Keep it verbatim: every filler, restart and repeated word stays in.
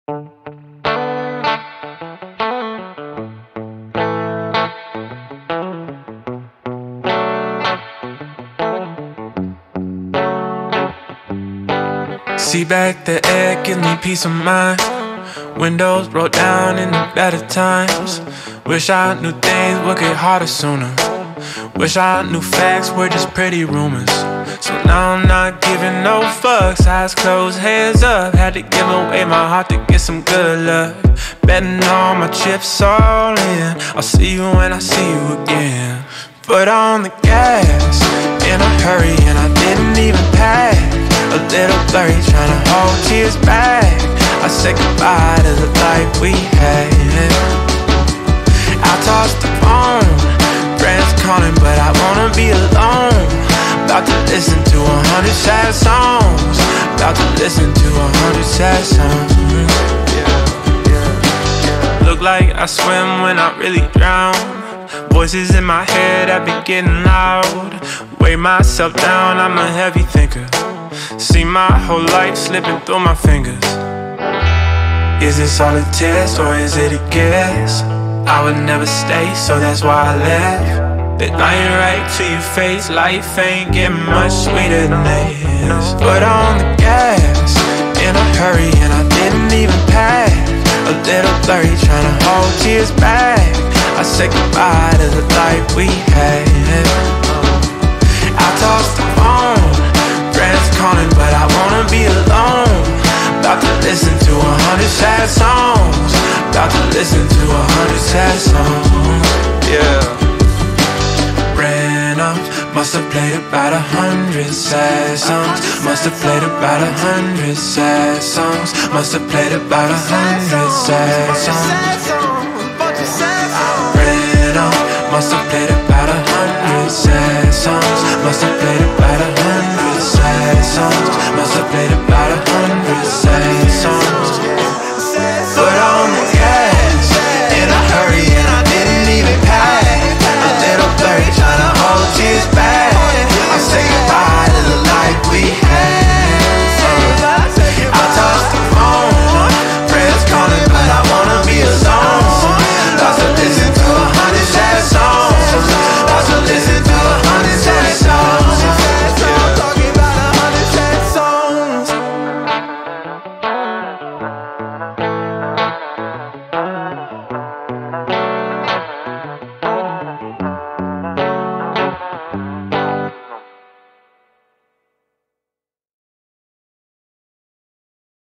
See back the air, give me peace of mind. Windows rolled down in the better times. Wish I knew things would get harder sooner. Wish I knew facts were just pretty rumors. So now I'm not giving no fucks. Eyes closed, hands up. Had to give away my heart to get some good luck. Betting all my chips all in. I'll see you when I see you again. Foot on the gas, in a hurry, and I didn't even pack. A little blurry, trying to hold tears back. I said goodbye to the life we had. I tossed the phone, friends calling, but I wanna be alone. About to listen to a hundred sad songs. About to listen to a hundred sad songs. Look like I swim when I really drown. Voices in my head have been getting loud. Weigh myself down, I'm a heavy thinker. See my whole life slipping through my fingers. Is this all a test or is it a guess? I would never stay, so that's why I left. Been lying right to your face, life ain't getting much sweeter than this. Foot on the gas, in a hurry, and I didn't even pack. A little blurry, trying to hold tears back. I said goodbye to the life we had. I tossed the phone, friends calling, but I wanna be alone. About to listen to a hundred sad songs. About to listen to a hundred sad songs. Yeah. Ran up, must have played about a hundred sad songs. Must have played about a hundred sad songs. Must have played about a hundred sad songs. Ran up, must have played about a hundred sad songs. Must have played about a hundred sad songs. Must have played about a hundred sad